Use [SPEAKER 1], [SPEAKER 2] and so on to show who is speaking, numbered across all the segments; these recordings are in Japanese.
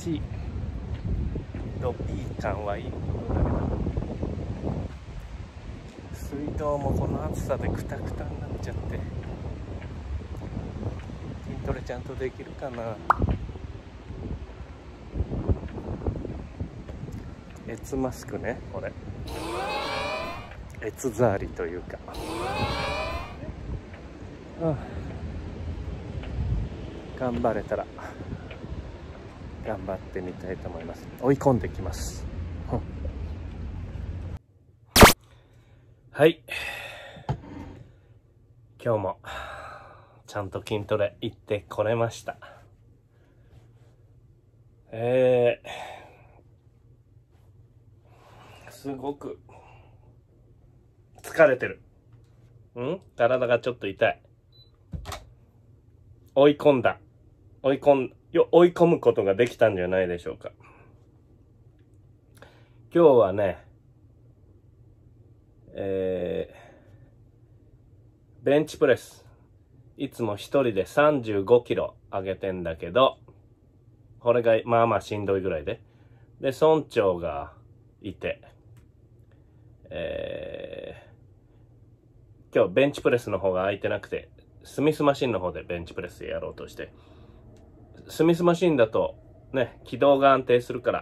[SPEAKER 1] しい。ドピー感はいいものだけど、水道もこの暑さでクタクタになっちゃって、筋トレちゃんとできるかな。エツマスクね、これエツザーリというか、頑張れたら頑張ってみたいと思います。追い込んできます。はい、今日もちゃんと筋トレ行ってこれました。すごく疲れてる。体がちょっと痛い。追い込むことができたんじゃないでしょうか。今日はね、ベンチプレス、いつも一人で35キロ上げてんだけど、これがまあまあしんどいぐらいで、村長がいて、今日ベンチプレスの方が空いてなくて、スミスマシンの方でベンチプレスやろうとして、スミスマシンだとね、軌道が安定するから、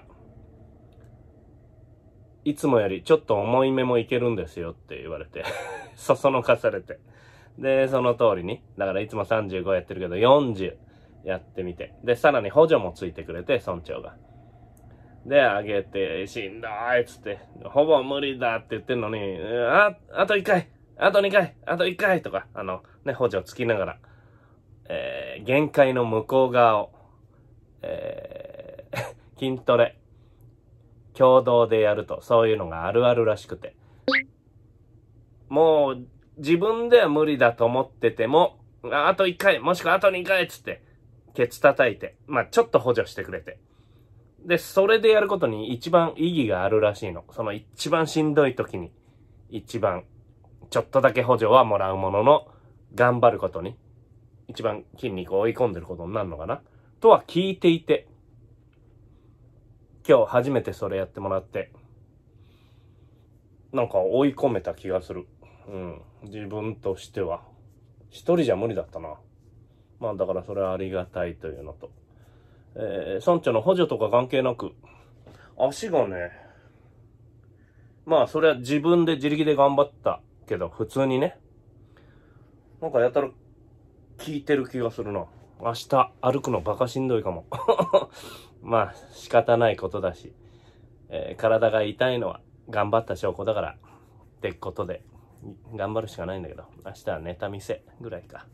[SPEAKER 1] いつもよりちょっと重いめもいけるんですよって言われてそそのかされて、でその通りに、だからいつも35やってるけど40やってみて、でさらに補助もついてくれて、村長がで上げて、しんどいっつって、ほぼ無理だって言ってんのに、あと1回あと2回あと1回とか、補助つきながら、限界の向こう側を、筋トレ共同でやると、そういうのがあるあるらしくて、もう自分では無理だと思ってても、あと1回もしくはあと2回っつってケツ叩いて、ちょっと補助してくれて、でそれでやることに一番意義があるらしいの。その一番しんどい時に一番ちょっとだけ補助はもらうものの、頑張ることに一番筋肉を追い込んでることになるのかなとは聞いていて、今日初めてそれやってもらって、なんか追い込めた気がする。自分としては一人じゃ無理だったな。だからそれはありがたいというのと、村長の補助とか関係なく足がね、それは自分で自力で頑張ったけど、普通にね、なんかやたら効いてる気がするな。明日歩くのバカしんどいかも仕方ないことだし、体が痛いのは頑張った証拠だからってことで頑張るしかないんだけど、明日はネタ見せぐらいか。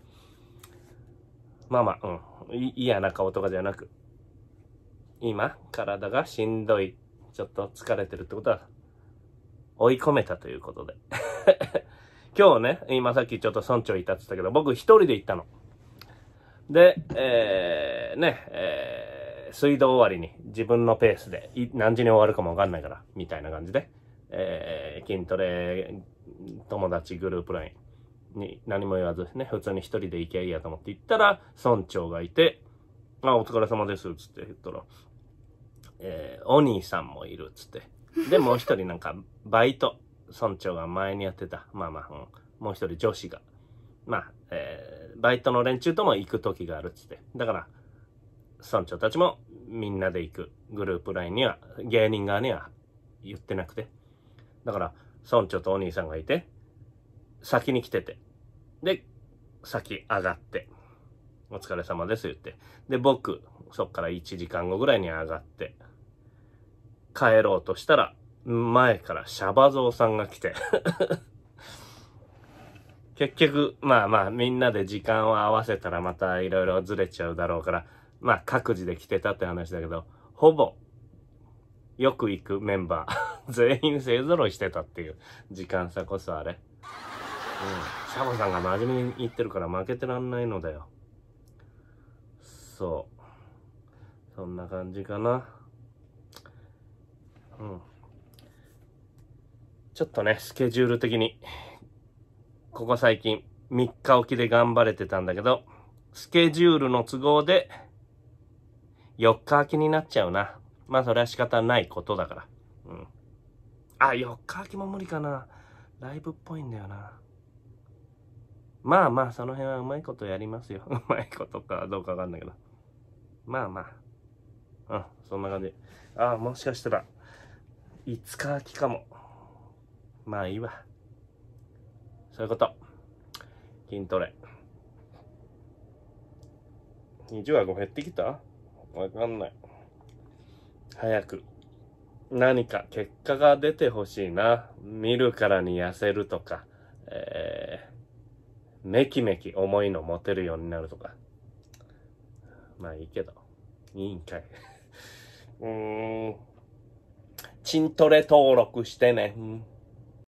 [SPEAKER 1] 嫌な顔とかじゃなく、今体がしんどい、ちょっと疲れてるってことは追い込めたということで今日ね、今さっきちょっと村長いたって言ったけど、僕一人で行ったので、水道終わりに自分のペースで何時に終わるかも分かんないからみたいな感じで、筋トレ友達グループ LINE に何も言わずね、普通に一人で行きゃいいやと思って行ったら、村長がいて、お疲れ様ですっつって言ったら、お兄さんもいるっつって、でもう一人なんかバイト、村長が前にやってたもう一人女子がバイトの連中とも行く時があるっつって、だから村長たちもみんなで行くグループ LINE には芸人側には言ってなくて、だから村長とお兄さんがいて先に来てて、で先上がってお疲れ様です言って、で僕そっから1時間後ぐらいに上がって帰ろうとしたら、前からシャバゾウさんが来て結局みんなで時間を合わせたらまたいろいろずれちゃうだろうから、各自で来てたって話だけど、ほぼよく行くメンバー全員勢ぞろいしてたっていう時間差こそあれ、シャバさんが真面目に言ってるから負けてらんないのだよ。そんな感じかな。ちょっとね、スケジュール的にここ最近3日おきで頑張れてたんだけど、スケジュールの都合で 4日空きになっちゃうな。まあそれは仕方ないことだから。うん。あ、4日空きも無理かな。ライブっぽいんだよな。まあまあ、その辺はうまいことやりますよ。うまいことかどうかわかんないけど。まあまあ。うん、そんな感じ。あ、もしかしたら、5日空きかも。まあいいわ。そういうこと。筋トレ。20話減ってきた？わかんない。早く。何か結果が出てほしいな。見るからに痩せるとか、めきめき重いの持てるようになるとか。まあいいけど。いいんかい。チントレ登録してね。